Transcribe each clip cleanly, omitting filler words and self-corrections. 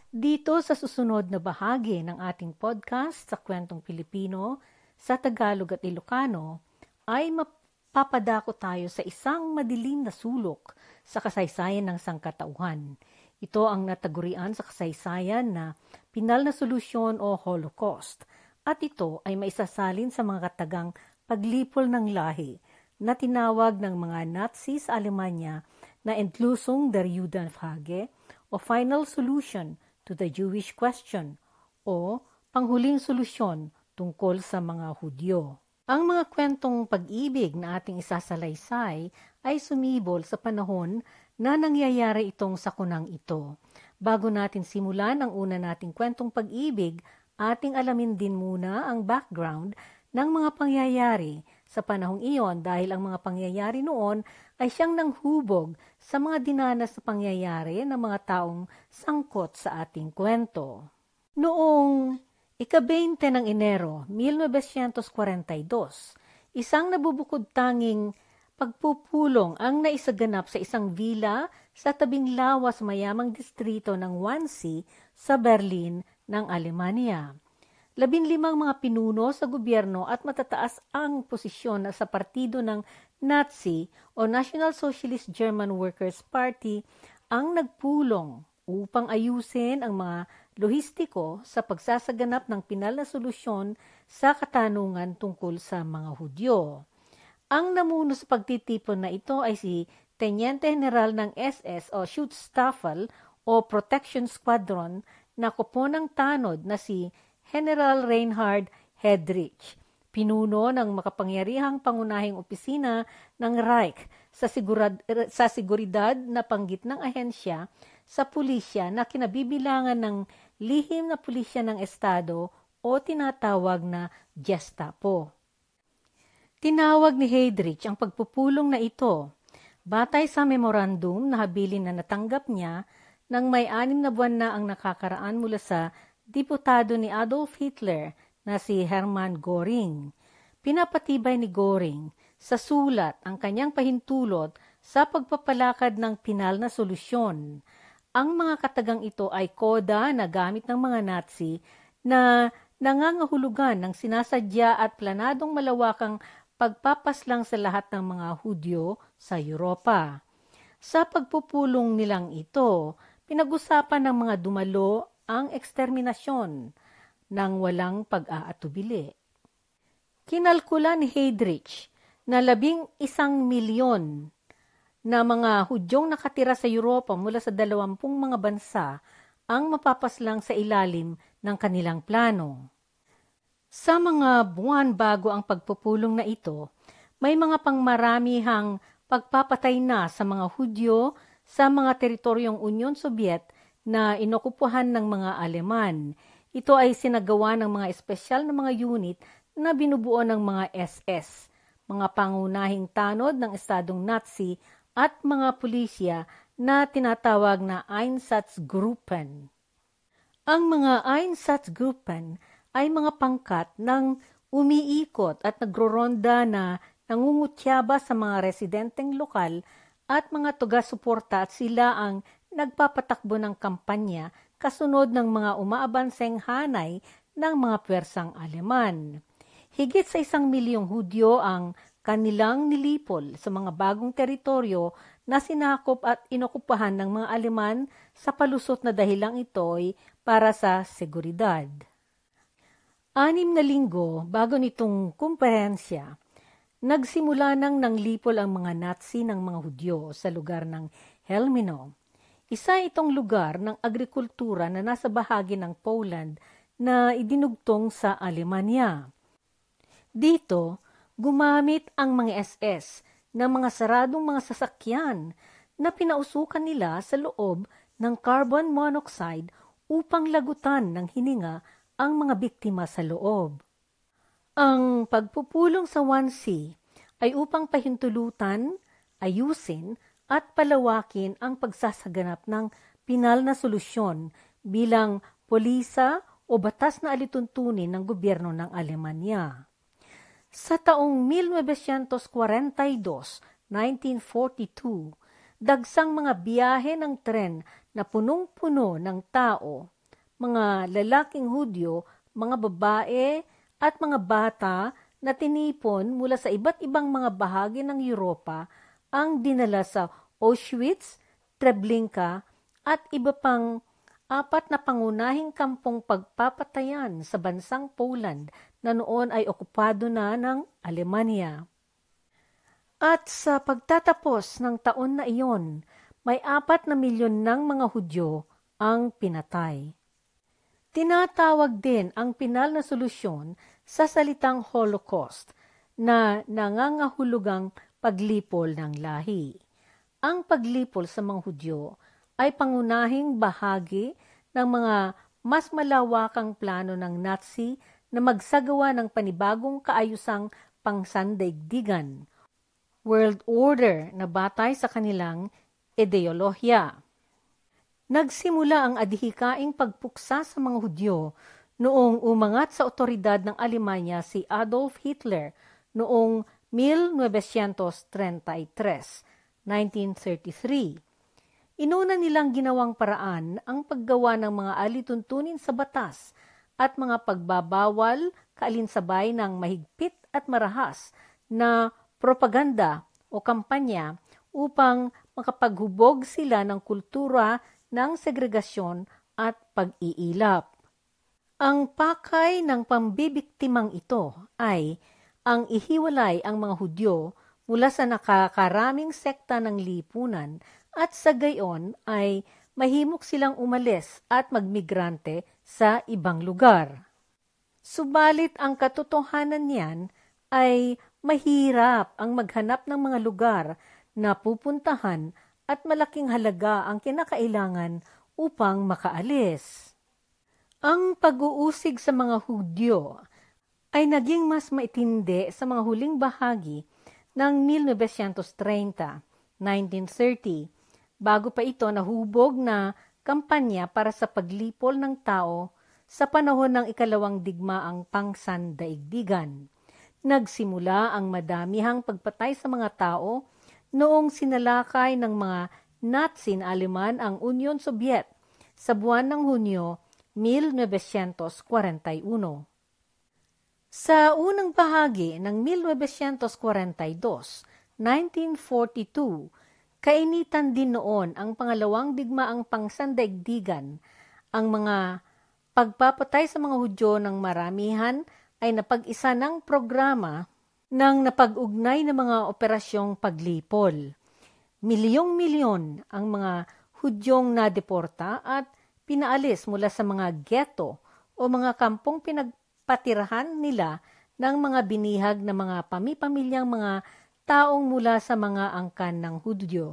Dito sa susunod na bahagi ng ating podcast sa Kwentong Pilipino sa Tagalog at Ilocano ay mapapadako tayo sa isang madilim na sulok sa kasaysayan ng sangkatauhan. Ito ang natagurian sa kasaysayan na pinal na solusyon o Holocaust at ito ay maisasalin sa mga katagang paglipol ng lahi na tinawag ng mga Nazi sa Alemanya na Endlösung der Judenfrage o Final Solution to the Jewish Question o panghuling solusyon tungkol sa mga Hudyo. Ang mga kwentong pag-ibig na ating isasalaysay ay sumibol sa panahon na nangyayari itong sakunang ito. Bago natin simulan ang una nating kwentong pag-ibig, ating alamin din muna ang background ng mga pangyayari sa panahong iyon dahil ang mga pangyayari noon ay siyang nanghubog sa mga dinanas na pangyayari ng mga taong sangkot sa ating kwento. Noong ika-20 ng Enero, 1942, isang nabubukod-tanging pagpupulong ang naisaganap sa isang villa sa tabing lawas mayamang distrito ng Wannsee sa Berlin ng Alemanya. 15 mga pinuno sa gobyerno at matataas ang posisyon sa partido ng Nazi o National Socialist German Workers' Party ang nagpulong upang ayusin ang mga lohistiko sa pagsasaganap ng pinal na solusyon sa katanungan tungkol sa mga Hudyo. Ang namuno sa pagtitipon na ito ay si Teniente General ng SS o Schutzstaffel o Protection Squadron na kopo ng tanod na si General Reinhard Heydrich, pinuno ng makapangyarihang pangunahing opisina ng Reich sa seguridad na panggitnang ahensya sa pulisya na kinabibilangan ng lihim na pulisya ng Estado o tinatawag na Gestapo. Tinawag ni Heydrich ang pagpupulong na ito batay sa memorandum na habilin na natanggap niya nang may 6 na buwan na ang nakakaraan mula sa diputado ni Adolf Hitler na si Hermann Göring. Pinapatibay ni Göring sa sulat ang kanyang pahintulot sa pagpapalakad ng pinal na solusyon. Ang mga katagang ito ay koda na gamit ng mga Nazi na nangangahulugan ng sinasadya at planadong malawakang pagpapaslang sa lahat ng mga Hudyo sa Europa. Sa pagpupulong nilang ito, pinag-usapan ng mga dumalo ang eksterminasyon ng walang pag-aatubili. Kinalkula ni Heydrich na 11 milyon na mga Hudyong nakatira sa Europa mula sa 20 mga bansa ang mapapaslang sa ilalim ng kanilang plano. Sa mga buwan bago ang pagpupulong na ito, may mga pangmaramihang pagpapatay na sa mga Hudyo sa mga teritoryong Union Soviet na inokupuhan ng mga Aleman. Ito ay sinagawa ng mga espesyal na mga unit na binubuo ng mga SS, mga pangunahing tanod ng Estadong Nazi at mga pulisya na tinatawag na Einsatzgruppen. Ang mga Einsatzgruppen ay mga pangkat ng umiikot at nagroronda na nangungutyaba sa mga residenteng lokal at mga taga-suporta at sila ang nagpapatakbo ng kampanya kasunod ng mga umaabanseng hanay ng mga pwersang Aleman. Higit sa 1 milyong Hudyo ang kanilang nilipol sa mga bagong teritoryo na sinakop at inokupahan ng mga Aleman sa palusot na dahilang ito'y para sa seguridad. 6 na linggo bago nitong kumperensya, nagsimula nang nanglipol ang mga Nazi ng mga Hudyo sa lugar ng Helmino. Isa itong lugar ng agrikultura na nasa bahagi ng Poland na idinugtong sa Alemanya. Dito, gumamit ang mga SS ng mga saradong mga sasakyan na pinausukan nila sa loob ng carbon monoxide upang lagutan ng hininga ang mga biktima sa loob. Ang pagpupulong sa Wannsee ay upang pahintulutan, ayusin, at palawakin ang pagsasaganap ng pinal na solusyon bilang polisa o batas na alituntunin ng gobyerno ng Alemanya. Sa taong 1942, 1942, dagsang mga biyahe ng tren na punong-puno ng tao, mga lalaking Hudyo, mga babae at mga bata na tinipon mula sa iba't ibang mga bahagi ng Europa ang dinala sa Auschwitz, Treblinka at iba pang 4 na pangunahing kampong pagpapatayan sa bansang Poland na noon ay okupado na ng Alemanya. At sa pagtatapos ng taon na iyon, may 4 na milyon ng mga Hudyo ang pinatay. Tinatawag din ang pinal na solusyon sa salitang Holocaust na nangangahulugang paglipol ng lahi. Ang paglipol sa mga Hudyo ay pangunahing bahagi ng mga mas malawakang plano ng Nazi na magsagawa ng panibagong kaayusang pangsandaigdigan, world order na batay sa kanilang ideolohiya. Nagsimula ang adhikaing pagpuksa sa mga Hudyo noong umangat sa otoridad ng Alemanya si Adolf Hitler noong 1933. Inuna nilang ginawang paraan ang paggawa ng mga alituntunin sa batas at mga pagbabawal kaalinsabay ng mahigpit at marahas na propaganda o kampanya upang makapaghubog sila ng kultura ng segregasyon at pag-iilap. Ang pakay ng pambibiktimang ito ay ang ihiwalay ang mga Hudyo mula sa nakakaraming sekta ng lipunan at sa gayon ay mahimok silang umalis at magmigrante sa ibang lugar. Subalit ang katotohanan niyan ay mahirap ang maghanap ng mga lugar na pupuntahan at malaking halaga ang kinakailangan upang makaalis. Ang pag-uusig sa mga Hudyo ay naging mas maitindi sa mga huling bahagi ng 1930, 1930, bago pa ito nahubog na kampanya para sa paglipol ng tao sa panahon ng ikalawang digmaang pangsandaigdigan. Nagsimula ang madamihang pagpatay sa mga tao noong sinalakay ng mga Nazi na Aleman ang Union Soviet sa buwan ng Hunyo 1941. Sa unang bahagi ng 1942, 1942, kainitan din noon ang pangalawang digmaang pangsandaigdigan. Ang mga pagpapatay sa mga Hudyo ng maramihan ay napag-isa ng programa ng napag-ugnay na mga operasyong paglipol. Milyong-milyon ang mga Hudyong nadeporta at pinaalis mula sa mga ghetto o mga kampong pinagpatirahan nila ng mga binihag na mga pamipamilyang mga taong mula sa mga angkan ng Hudyo.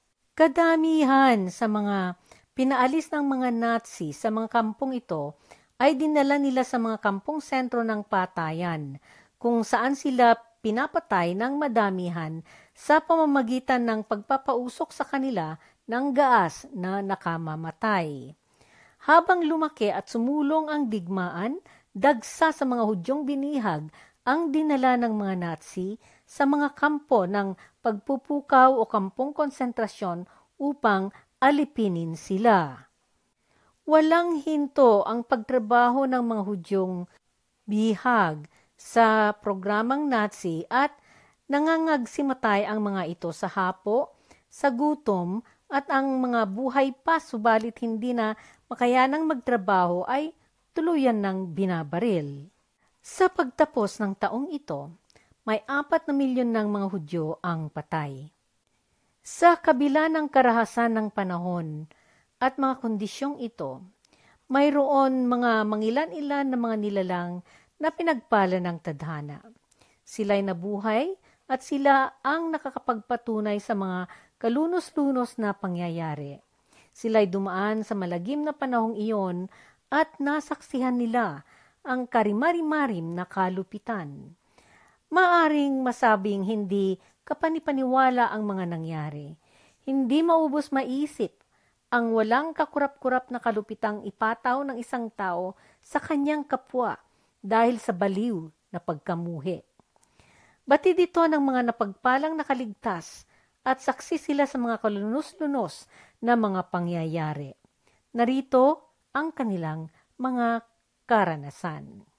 Kadamihan sa mga pinaalis ng mga Nazi sa mga kampong ito ay dinala nila sa mga kampong sentro ng patayan, kung saan sila pinapatay ng madamihan sa pamamagitan ng pagpapausok sa kanila ng gaas na nakamamatay. Habang lumaki at sumulong ang digmaan, dagsa sa mga Hudyong binihag ang dinala ng mga Nazi sa mga kampo ng pagpupukaw o kampong konsentrasyon upang alipinin sila. Walang hinto ang pagtrabaho ng mga Hudyong bihag sa programang Nazi at nangangagsimatay ang mga ito sa hapo, sa gutom at ang mga buhay pa subalit hindi na makayanang magtrabaho ay tuluyan ng binabaril. Sa pagtapos ng taong ito, may 4 na milyon ng mga Hudyo ang patay. Sa kabila ng karahasan ng panahon at mga kondisyong ito, mayroon mga mangilan-ilan na mga nilalang na pinagpala ng tadhana. Sila'y nabuhay at sila ang nakakapagpatunay sa mga kalunos-lunos na pangyayari. Sila'y dumaan sa malagim na panahong iyon at nasaksihan nila ang karimari-marim na kalupitan. Maaring masabing hindi kapanipaniwala ang mga nangyari. Hindi maubos maisip ang walang kakurap-kurap na kalupitang ipataw ng isang tao sa kanyang kapwa dahil sa baliw na pagkamuhi. Batid ito ng mga napagpalang nakaligtas at saksi sila sa mga kalunos-lunos na mga pangyayari. Narito ang kanilang mga karanasan.